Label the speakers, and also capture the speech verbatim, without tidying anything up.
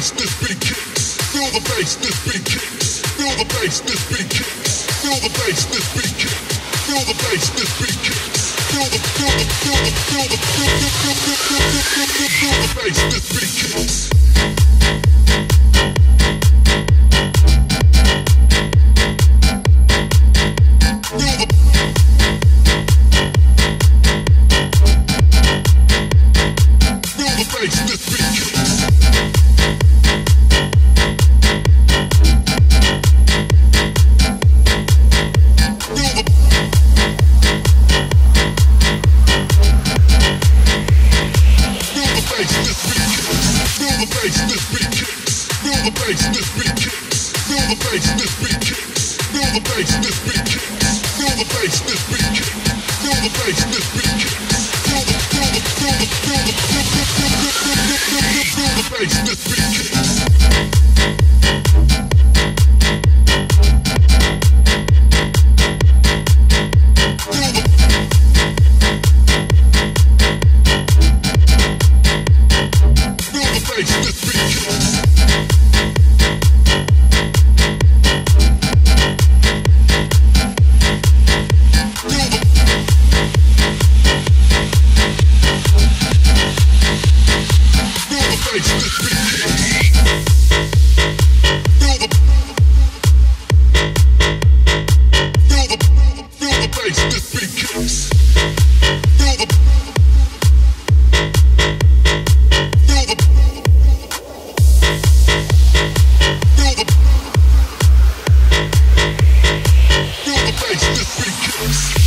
Speaker 1: bass, this beat kicks. Feel the bass, this beat kicks. Feel the bass, this beat kicks. Feel the bass, this beat kicks. Feel the bass, this beat kicks. Feel the, feel the, feel the, feel the, feel the, feel the, feel the, feel the, feel the bass, this beat kicks. Feel the bass, this beat kicks.